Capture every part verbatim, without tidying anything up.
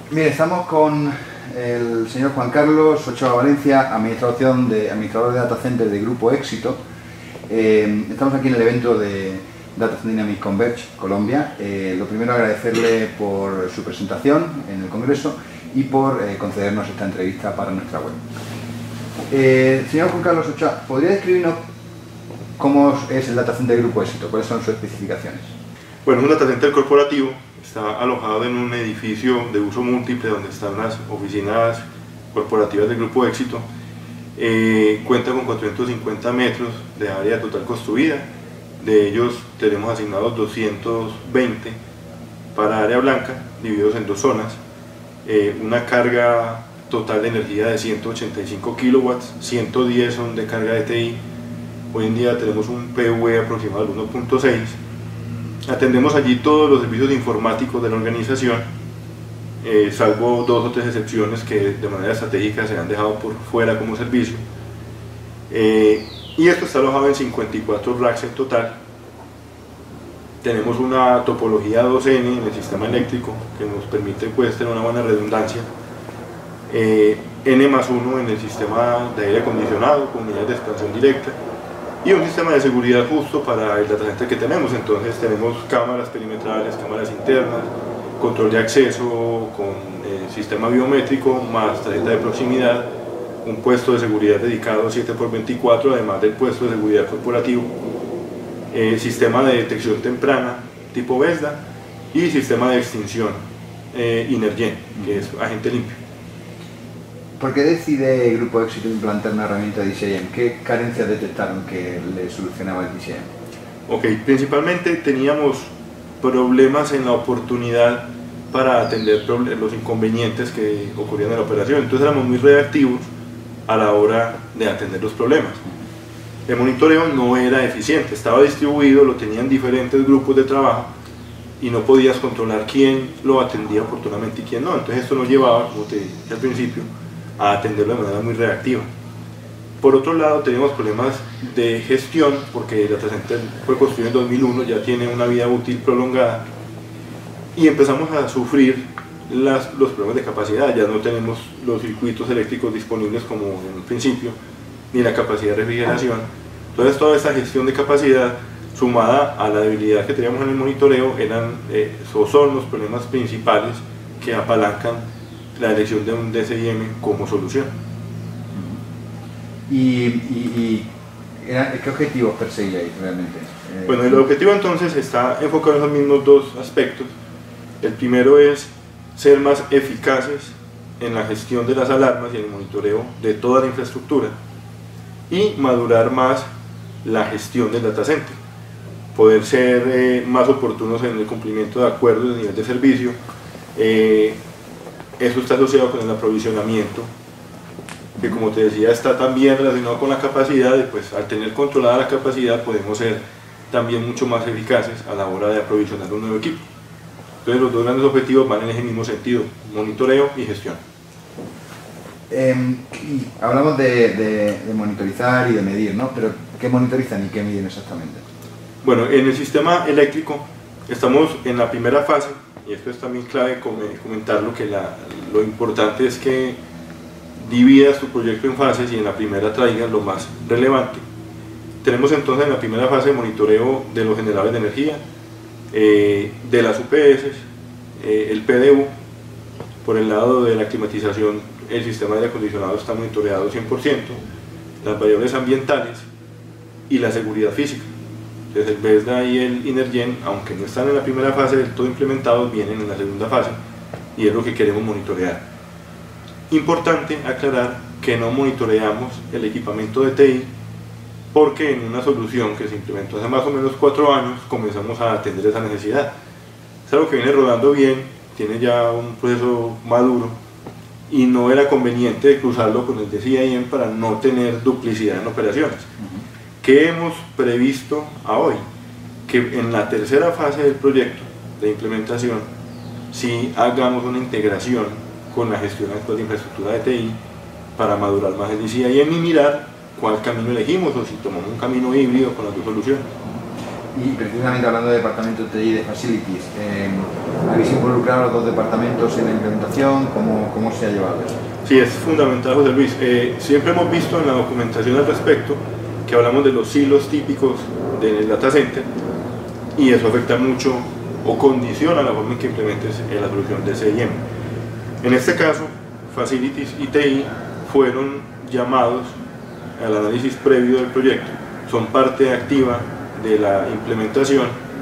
Mire, estamos con el señor Juan Carlos Ochoa Valencia, administración de, administrador de Data Center de Grupo Éxito. Eh, estamos aquí en el evento de Data Center Dynamics Converge, Colombia. Eh, lo primero, agradecerle por su presentación en el Congreso y por eh, concedernos esta entrevista para nuestra web. Eh, señor Juan Carlos Ochoa, ¿podría describirnos cómo es el Data Center de Grupo Éxito? ¿Cuáles son sus especificaciones? Bueno, un Data Center corporativo está alojado en un edificio de uso múltiple donde están las oficinas corporativas del Grupo Éxito. Eh, cuenta con cuatrocientos cincuenta metros de área total construida. De ellos tenemos asignados doscientos veinte para área blanca, divididos en dos zonas. Eh, una carga total de energía de ciento ochenta y cinco kilowatts, ciento diez son de carga de T I. Hoy en día tenemos un P V aproximado del uno punto seis. Atendemos allí todos los servicios informáticos de la organización, eh, salvo dos o tres excepciones que de manera estratégica se han dejado por fuera como servicio. Eh, y esto está alojado en cincuenta y cuatro racks en total. Tenemos una topología dos N en el sistema eléctrico que nos permite pues, tener una buena redundancia. Eh, N más uno en el sistema de aire acondicionado con unidades de expansión directa. Y un sistema de seguridad justo para el data center que tenemos. Entonces tenemos cámaras perimetrales, cámaras internas, control de acceso con eh, sistema biométrico, más tarjeta de proximidad, un puesto de seguridad dedicado siete por veinticuatro, además del puesto de seguridad corporativo, eh, sistema de detección temprana tipo Vesda y sistema de extinción eh, Inergen, que es agente limpio. ¿Por qué decide el Grupo Éxito implantar una herramienta de D C I M? ¿Qué carencias detectaron que le solucionaba el D C I M? Ok, principalmente teníamos problemas en la oportunidad para atender los inconvenientes que ocurrían en la operación, entonces éramos muy reactivos a la hora de atender los problemas. El monitoreo no era eficiente, estaba distribuido, lo tenían diferentes grupos de trabajo y no podías controlar quién lo atendía oportunamente y quién no, entonces esto nos llevaba, como te dije al principio, a atenderlo de manera muy reactiva. Por otro lado, tenemos problemas de gestión, porque el data center fue construido en dos mil uno, ya tiene una vida útil prolongada, y empezamos a sufrir las, los problemas de capacidad. Ya no tenemos los circuitos eléctricos disponibles como en un principio, ni la capacidad de refrigeración. Entonces, toda esta gestión de capacidad, sumada a la debilidad que teníamos en el monitoreo, eran, eh, son los problemas principales que apalancan la elección de un D C I M como solución. ¿Y, y, y qué objetivos perseguíais realmente? Eh, bueno, el objetivo entonces está enfocado en los mismos dos aspectos. El primero es ser más eficaces en la gestión de las alarmas y en el monitoreo de toda la infraestructura y madurar más la gestión del data center, poder ser eh, más oportunos en el cumplimiento de acuerdos de nivel de servicio. eh, Eso está asociado con el aprovisionamiento, que como te decía está también relacionado con la capacidad, y pues al tener controlada la capacidad podemos ser también mucho más eficaces a la hora de aprovisionar un nuevo equipo. Entonces los dos grandes objetivos van en ese mismo sentido, monitoreo y gestión. Eh, y hablamos de, de, de monitorizar y de medir, ¿no? Pero ¿qué monitorizan y qué miden exactamente? Bueno, en el sistema eléctrico estamos en la primera fase, y esto es también clave comentarlo, que la, lo importante es que dividas tu proyecto en fases y en la primera traigas lo más relevante. Tenemos entonces en la primera fase monitoreo de los generadores de energía, eh, de las U P S, eh, el P D U. Por el lado de la climatización, el sistema de aire acondicionado está monitoreado cien por ciento, las variables ambientales y la seguridad física. Entonces el Vesda y el Inergen, aunque no están en la primera fase del todo implementados, vienen en la segunda fase y es lo que queremos monitorear. Importante aclarar que no monitoreamos el equipamiento de T I porque en una solución que se implementó hace más o menos cuatro años comenzamos a atender esa necesidad. Es algo que viene rodando bien, tiene ya un proceso maduro y no era conveniente cruzarlo con el D C I M para no tener duplicidad en operaciones. ¿Qué hemos previsto a hoy? Que en la tercera fase del proyecto de implementación sí hagamos una integración con la gestión actual de infraestructura de T I para madurar más el D C I M y mirar cuál camino elegimos o si tomamos un camino híbrido con las dos soluciones. Y precisamente hablando de departamento T I de Facilities, eh, ¿habéis involucrado a los dos departamentos en la implementación? ¿Cómo, cómo se ha llevado eso? Sí, es fundamental, José Luis. Eh, siempre hemos visto en la documentación al respecto que hablamos de los silos típicos del data center y eso afecta mucho o condiciona la forma en que implementes la solución de C I M. En este caso, Facilities y T I fueron llamados al análisis previo del proyecto, son parte activa de la implementación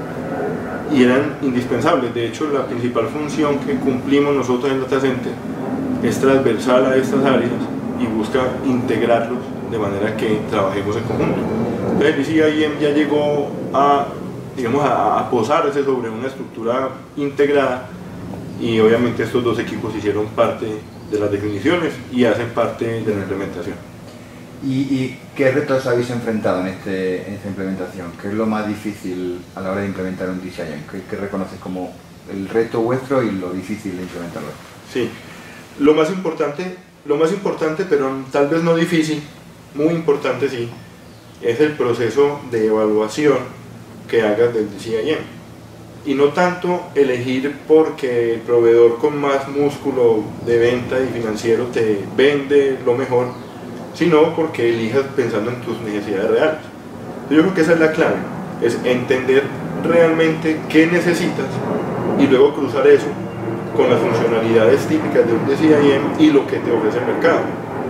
y eran indispensables. De hecho, la principal función que cumplimos nosotros en el Data Center es transversal a estas áreas y busca integrarlos de manera que trabajemos en conjunto. Entonces, el D C I M ya llegó a, digamos, a, a posarse sobre una estructura integrada y obviamente estos dos equipos hicieron parte de las definiciones y hacen parte de la implementación. ¿Y, y qué retos habéis enfrentado en, este, en esta implementación? ¿Qué es lo más difícil a la hora de implementar un D C I M? ¿Qué, qué reconoces como el reto vuestro y lo difícil de implementarlo? Sí, lo más importante, lo más importante, pero tal vez no difícil, muy importante sí, es el proceso de evaluación que hagas del D C I M. Y no tanto elegir porque el proveedor con más músculo de venta y financiero te vende lo mejor, sino porque elijas pensando en tus necesidades reales. Yo creo que esa es la clave, es entender realmente qué necesitas y luego cruzar eso con las funcionalidades típicas de un D C I M y lo que te ofrece el mercado.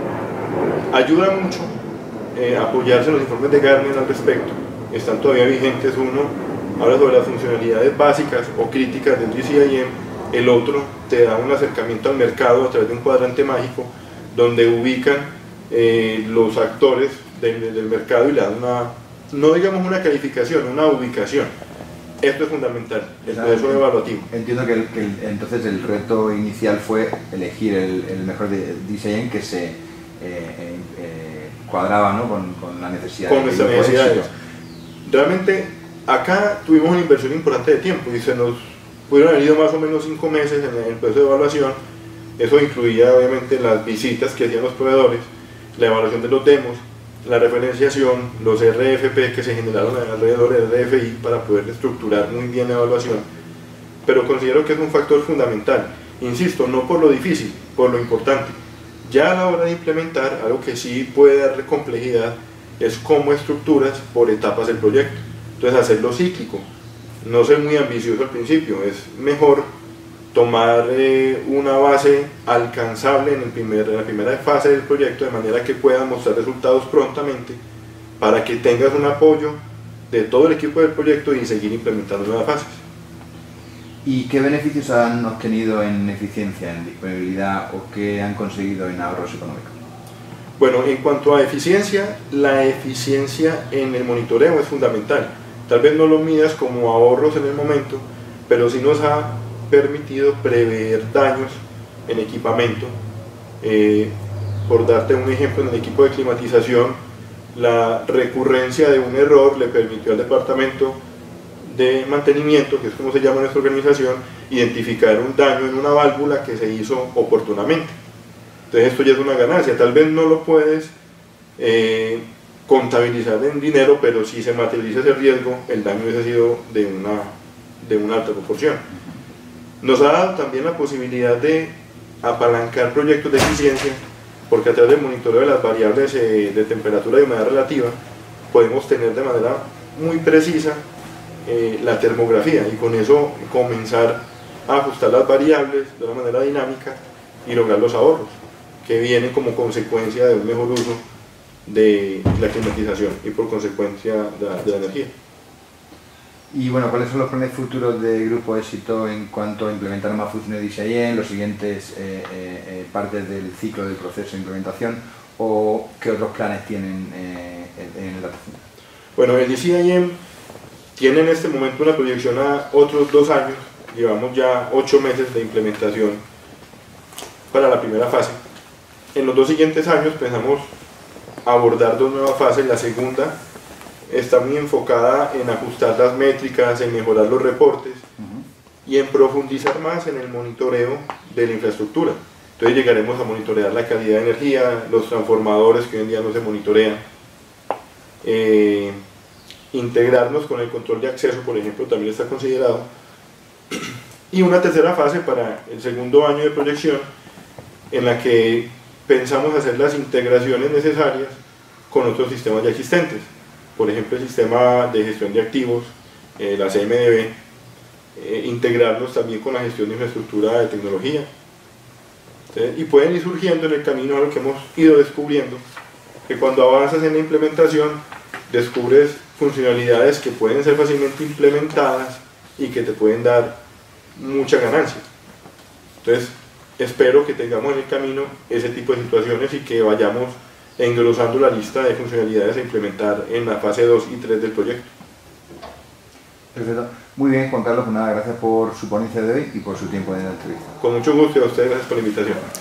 Ayuda mucho eh, apoyarse en los informes de Gartner al respecto, están todavía vigentes. Uno habla sobre las funcionalidades básicas o críticas del D C I M, el otro te da un acercamiento al mercado a través de un cuadrante mágico donde ubican Eh, los actores del, del mercado y le dan una, no digamos una calificación, una ubicación. Esto es fundamental, el proceso evaluativo. Entiendo que, el, que el, entonces el reto inicial fue elegir el, el mejor D C I M que se eh, eh, cuadraba, ¿no?, con, con la necesidad. Con nuestras necesidades. Realmente acá tuvimos una inversión importante de tiempo y se nos pudieron haber ido más o menos cinco meses en el proceso de evaluación. Eso incluía obviamente las visitas que hacían los proveedores, la evaluación de los demos, la referenciación, los R F P que se generaron alrededor del R F I para poder estructurar muy bien la evaluación, pero considero que es un factor fundamental, insisto, no por lo difícil, por lo importante. Ya a la hora de implementar, algo que sí puede darle complejidad es cómo estructuras por etapas el proyecto. Entonces hacerlo cíclico, no ser muy ambicioso al principio, es mejor tomar eh, una base alcanzable en, el primer, en la primera fase del proyecto, de manera que puedan mostrar resultados prontamente para que tengas un apoyo de todo el equipo del proyecto y seguir implementando nuevas fases. ¿Y qué beneficios han obtenido en eficiencia, en disponibilidad o qué han conseguido en ahorros económicos? Bueno, en cuanto a eficiencia, la eficiencia en el monitoreo es fundamental. Tal vez no lo midas como ahorros en el momento, pero sí nos ha permitido prever daños en equipamiento. Eh, por darte un ejemplo, en el equipo de climatización, la recurrencia de un error le permitió al departamento de mantenimiento, que es como se llama en nuestra organización, identificar un daño en una válvula que se hizo oportunamente. Entonces esto ya es una ganancia. Tal vez no lo puedes eh, contabilizar en dinero, pero si se materializa ese riesgo, el daño hubiese sido de una, de una alta proporción. Nos ha dado también la posibilidad de apalancar proyectos de eficiencia, porque a través del monitoreo de las variables eh, de temperatura y humedad relativa podemos tener de manera muy precisa eh, la termografía y con eso comenzar a ajustar las variables de una manera dinámica y lograr los ahorros que vienen como consecuencia de un mejor uso de la climatización y por consecuencia de la, de la energía. Y bueno, ¿cuáles son los planes futuros de Grupo Éxito en cuanto a implementar más funciones de D C I M, los siguientes eh, eh, partes del ciclo del proceso de implementación, o qué otros planes tienen eh, en el data center? Bueno, el D C I M tiene en este momento una proyección a otros dos años, llevamos ya ocho meses de implementación para la primera fase. En los dos siguientes años pensamos abordar dos nuevas fases. La segunda está muy enfocada en ajustar las métricas, en mejorar los reportes uh-huh. y en profundizar más en el monitoreo de la infraestructura. Entonces llegaremos a monitorear la calidad de energía, los transformadores que hoy en día no se monitorean, eh, integrarnos con el control de acceso, por ejemplo, también está considerado. Y una tercera fase para el segundo año de proyección, en la que pensamos hacer las integraciones necesarias con otros sistemas ya existentes, por ejemplo el sistema de gestión de activos, eh, la C M D B, eh, integrarlos también con la gestión de infraestructura de tecnología. ¿Sí? Y pueden ir surgiendo en el camino a lo que hemos ido descubriendo, que cuando avanzas en la implementación descubres funcionalidades que pueden ser fácilmente implementadas y que te pueden dar mucha ganancia. Entonces espero que tengamos en el camino ese tipo de situaciones y que vayamos engrosando la lista de funcionalidades a implementar en la fase dos y tres del proyecto. Perfecto. Muy bien, Juan Carlos, pues nada, gracias por su ponencia de hoy y por su tiempo en la entrevista. Con mucho gusto y a ustedes gracias por la invitación.